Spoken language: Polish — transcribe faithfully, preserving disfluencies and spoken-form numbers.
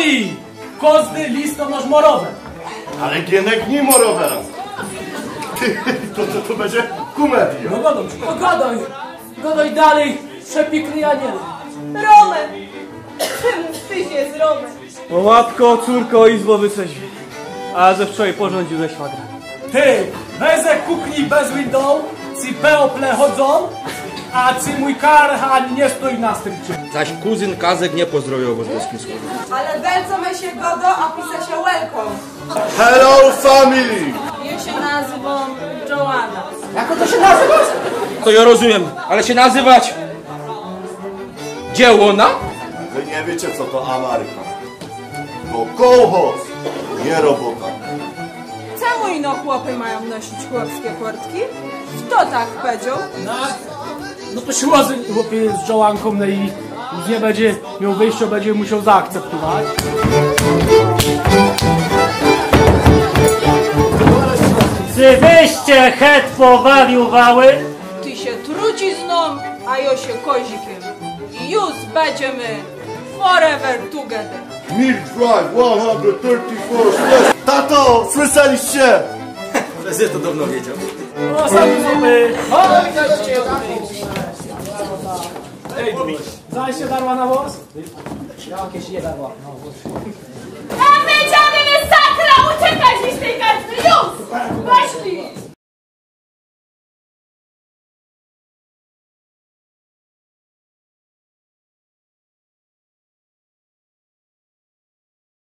i kozny listonosz morower. Ale Gienek nie ma rowera. To co to będzie? Komedia. No gadam, no gadaj. Gadaj dalej, przepikny aniel. Romek! Czemu wstydź jest Romek? O matko, córko, izbo wytrzeźwie. A ze wczoraj porządził ze szwagra. Ty, wezę kuchni bez window, ci people chodzą, a ci mój karhan nie stoi na tym czym. Zaś kuzyn Kazek nie pozdrowił was boskim słowem. Ale welco my się godo, a pisa się welcome. Hello family! Ja się nazywam Joanna. Jak to się nazywa? To ja rozumiem, ale się nazywać... Dziełona? Wy nie wiecie co to Ameryka. To kołchoz, nie robota. Czemu ino chłopy mają nosić chłopskie portki? Kto tak powiedział? No, no to siłozy chłopie z Joanką, no i już nie będzie miał wyjścia, będzie musiał zaakceptować. Czy wyście het powariuwały? Ty się trucizną, a ja się kozikiem. I już będziemy forever together. Milk Drive sto trzydzieści cztery. Tato, słyszeliście? Prezes to dawno wiedział. No sami sobie. Ej, zaś się darła na włos? Jakieś nie darła na włos. A my ciągle sakra uciekać mi z tej karty! Już! Poszli!